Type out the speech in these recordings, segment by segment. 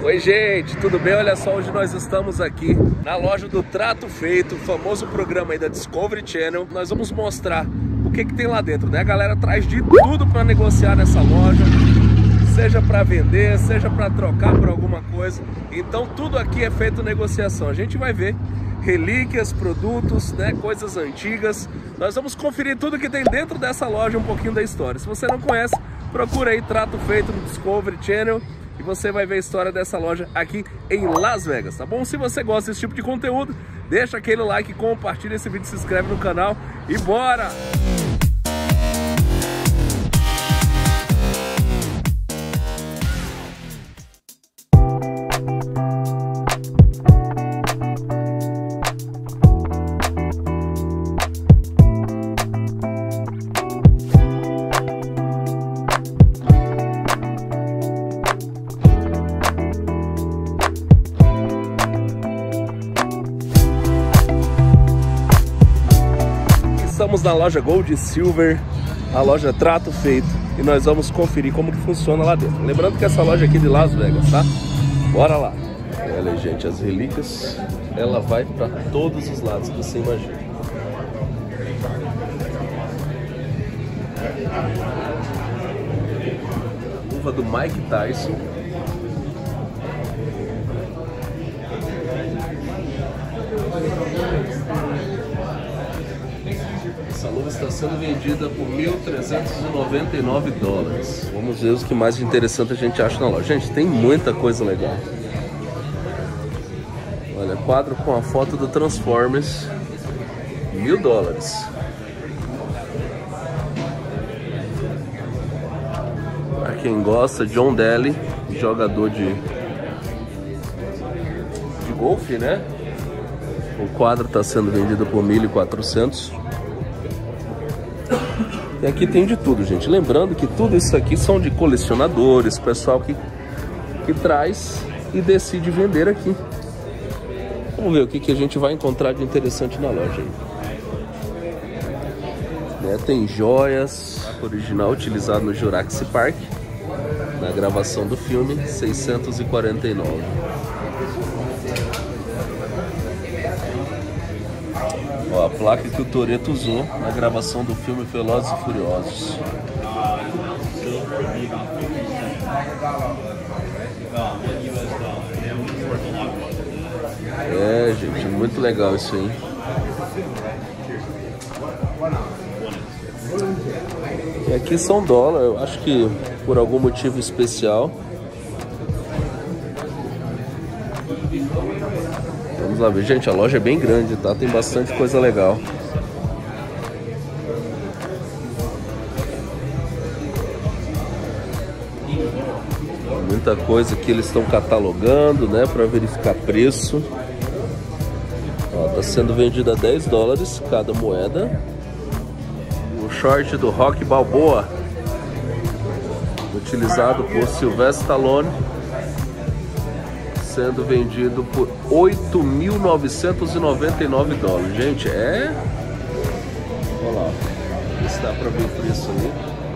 Oi gente, tudo bem? Olha só, hoje nós estamos aqui na loja do Trato Feito, o famoso programa aí da Discovery Channel. Nós vamos mostrar o que tem lá dentro, né? A galera traz de tudo para negociar nessa loja, seja para vender, seja para trocar por alguma coisa. Então tudo aqui é feito negociação. A gente vai ver relíquias, produtos, né, coisas antigas. Nós vamos conferir tudo que tem dentro dessa loja, um pouquinho da história. Se você não conhece, procura aí Trato Feito no Discovery Channel e você vai ver a história dessa loja aqui em Las Vegas, tá bom? Se você gosta desse tipo de conteúdo, deixa aquele like, compartilha esse vídeo, se inscreve no canal e bora! Estamos na loja Gold e Silver, a loja Trato Feito, e nós vamos conferir como que funciona lá dentro. Lembrando que essa loja aqui é de Las Vegas, tá? Bora lá! Olha, gente, as relíquias, ela vai para todos os lados que você imagina. Luva do Mike Tyson. Essa luva está sendo vendida por $1.399. Vamos ver os que mais interessante a gente acha na loja. Gente, tem muita coisa legal. Olha, quadro com a foto do Transformers, $1.000. Para quem gosta, John Daly, jogador de golfe, né? O quadro está sendo vendido por $1.400. E aqui tem de tudo, gente. Lembrando que tudo isso aqui são de colecionadores, pessoal que traz e decide vender aqui. Vamos ver o que a gente vai encontrar de interessante na loja aí. Tem joias, original utilizado no Jurassic Park, na gravação do filme, $649. Ó, a placa que o Toretto usou na gravação do filme Velozes e Furiosos. É, gente, muito legal isso aí. E aqui são dólares, eu acho que por algum motivo especial. Vamos lá ver, gente, a loja é bem grande, tá? Tem bastante coisa legal. Muita coisa que eles estão catalogando, né, para verificar preço. Ó, tá sendo vendido a $10 cada moeda. O short do Rocky Balboa, utilizado por Sylvester Stallone, sendo vendido por $8.999. Gente, é... Olha lá, se dá pra ver o preço ali.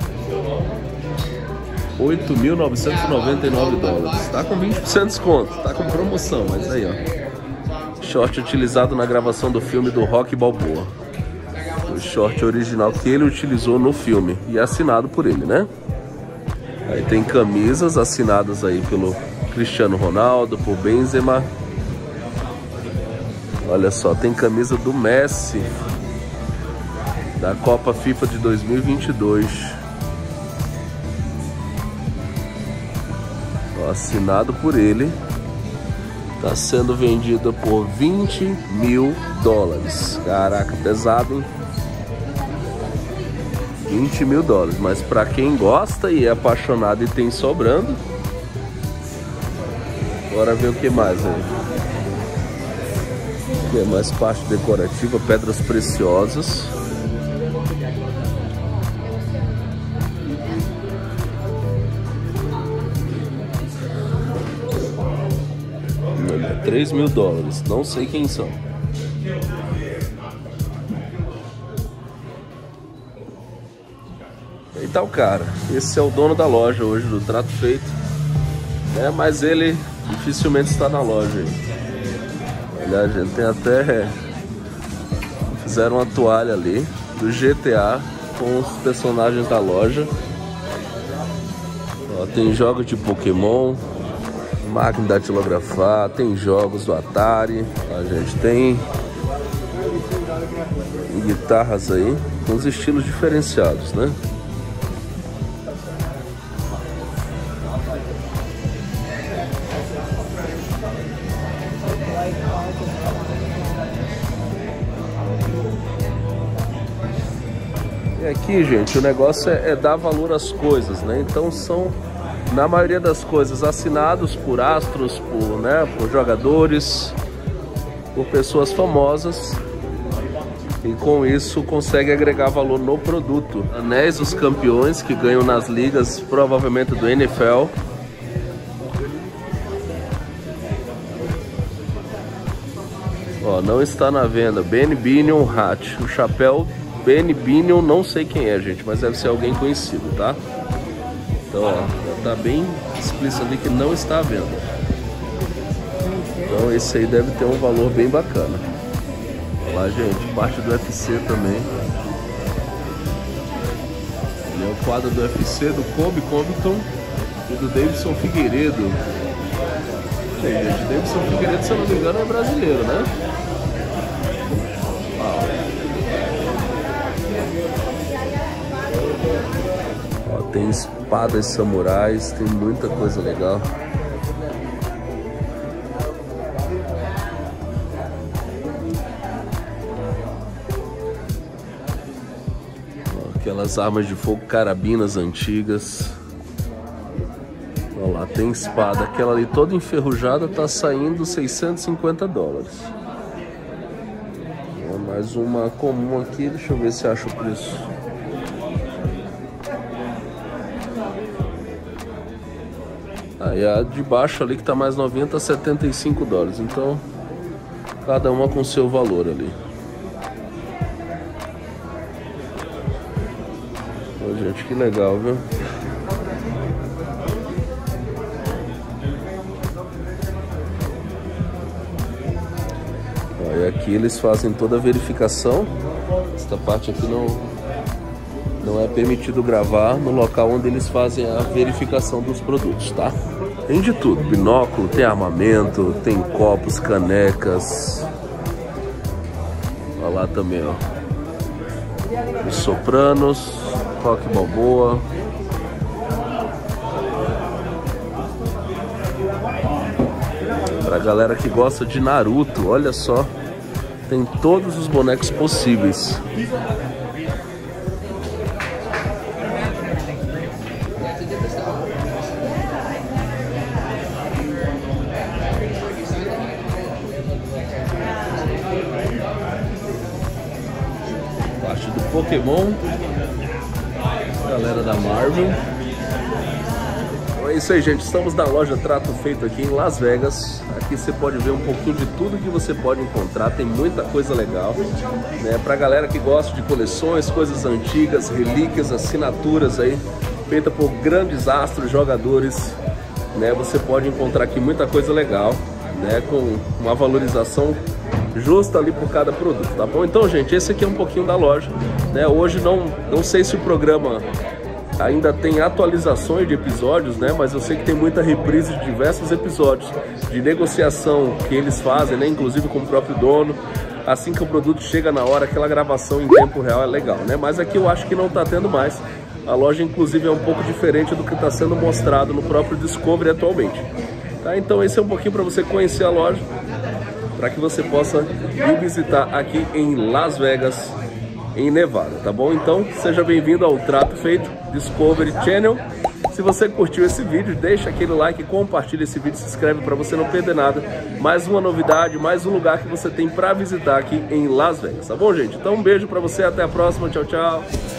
$8.999. Tá com 20% de desconto, tá com promoção, mas aí, ó. Short utilizado na gravação do filme do Rocky Balboa. O short original que ele utilizou no filme e assinado por ele, né? Aí tem camisas assinadas aí pelo Cristiano Ronaldo, por Benzema. Olha só, tem camisa do Messi da Copa FIFA de 2022. Ó, assinado por ele. Tá sendo vendido por $20.000. Caraca, pesado, hein? $20.000. Mas pra quem gosta e é apaixonado e tem sobrando, bora ver o que mais aí. Aqui é mais parte decorativa, pedras preciosas. $3.000, não sei quem são. Aí tá o cara. Esse é o dono da loja hoje do Trato Feito. Mas ele dificilmente está na loja aí. Olha, gente, tem até... Fizeram uma toalha ali do GTA com os personagens da loja. Ó, tem jogos de Pokémon, máquina de datilografar, tem jogos do Atari. A gente tem guitarras aí com os estilos diferenciados, né? E aqui, gente, o negócio é dar valor às coisas, né? Então são, na maioria das coisas, assinados por astros, por jogadores, por pessoas famosas. E com isso consegue agregar valor no produto. Anéis dos campeões que ganham nas ligas, provavelmente do NFL. Ó, não está na venda. Benny Binion Hat. O chapéu Benny Binion, não sei quem é, gente, mas deve ser alguém conhecido, tá? Então, ó, tá bem explícito ali que não está à venda. Então esse aí deve ter um valor bem bacana. Olha lá, gente, parte do UFC também. Ele é o quadro do UFC do Colby Covington e do Davidson Figueiredo. Gente, Davidson Figueiredo, se eu não me engano, é brasileiro, né? Ó, tem espadas samurais, tem muita coisa legal. Aquelas armas de fogo, carabinas antigas. Olha lá, tem espada. Aquela ali toda enferrujada tá saindo $650. Mais uma comum aqui, deixa eu ver se acho o preço. Aí a de baixo ali que tá mais 90 a $75. Então, cada uma com seu valor ali. Gente, que legal, viu? Ó, e aqui eles fazem toda a verificação. Esta parte aqui não é permitido gravar no local onde eles fazem a verificação dos produtos, tá? Tem de tudo, binóculo, tem armamento, tem copos, canecas. Olha lá também, ó. Os Sopranos, Rock Balboa. Pra galera que gosta de Naruto, olha só, tem todos os bonecos possíveis. Parte do Pokémon, galera da Marvel. Então é isso aí, gente, estamos na loja Trato Feito aqui em Las Vegas. Aqui você pode ver um pouquinho de tudo que você pode encontrar, tem muita coisa legal, né? Pra galera que gosta de coleções, coisas antigas, relíquias, assinaturas aí, feita por grandes astros, jogadores, né? Você pode encontrar aqui muita coisa legal, né? Com uma valorização justa ali por cada produto, tá bom? Então, gente, esse aqui é um pouquinho da loja, né? Hoje não sei se o programa ainda tem atualizações de episódios, né? Mas eu sei que tem muita reprise de diversos episódios de negociação que eles fazem, né? Inclusive com o próprio dono. Assim que o produto chega na hora, aquela gravação em tempo real é legal, né? Mas aqui eu acho que não tá tendo mais. A loja, inclusive, é um pouco diferente do que está sendo mostrado no próprio Discovery atualmente, tá? Então esse é um pouquinho para você conhecer a loja, para que você possa ir visitar aqui em Las Vegas, em Nevada, tá bom? Então, seja bem-vindo ao Trato Feito Discovery Channel. Se você curtiu esse vídeo, deixa aquele like, compartilha esse vídeo, se inscreve para você não perder nada. Mais uma novidade, mais um lugar que você tem para visitar aqui em Las Vegas, tá bom, gente? Então, um beijo para você, até a próxima, tchau, tchau.